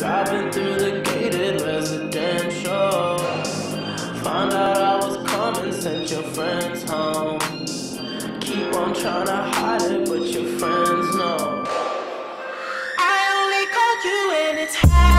Driving through the gated residential. Found out I was coming, sent your friends home. Keep on trying to hide it, but your friends know. I only called you when it's high.